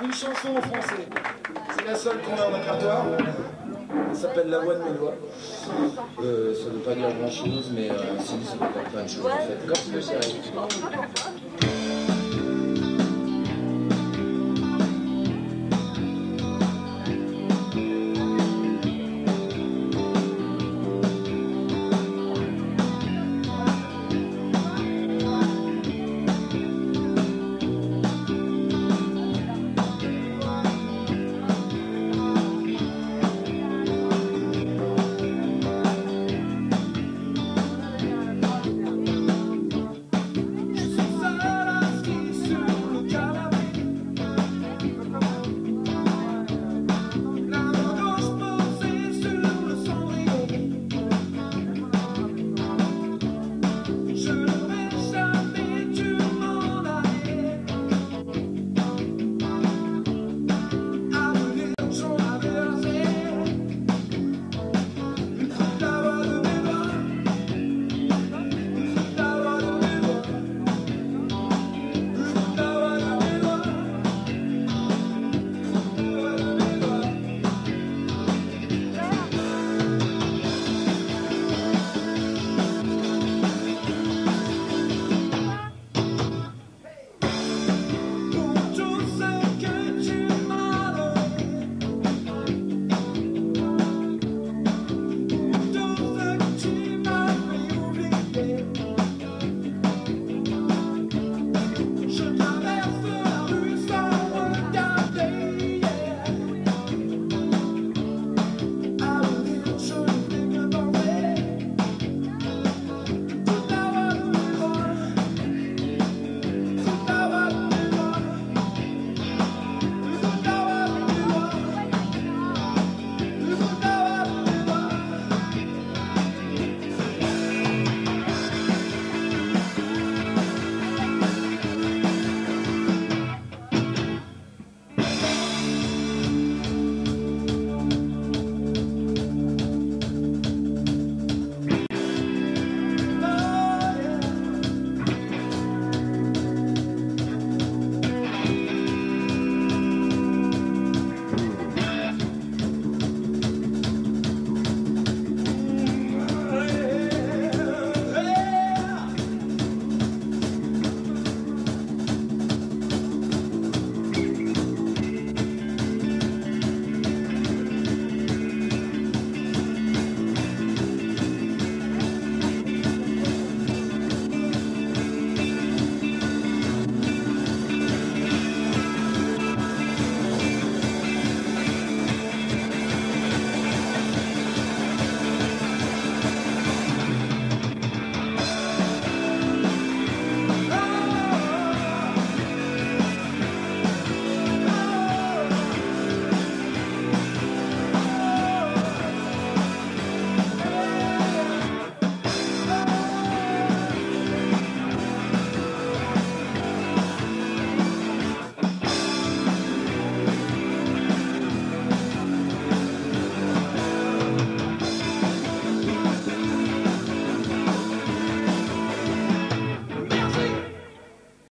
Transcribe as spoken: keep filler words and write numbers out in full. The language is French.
une chanson en français. C'est la seule qu'on a en répertoire. Elle s'appelle La Voix de mes doigts. Euh, ça ne veut pas dire grand chose, mais euh, si, ça veut dire plein de choses en fait. Comme ce que c'est.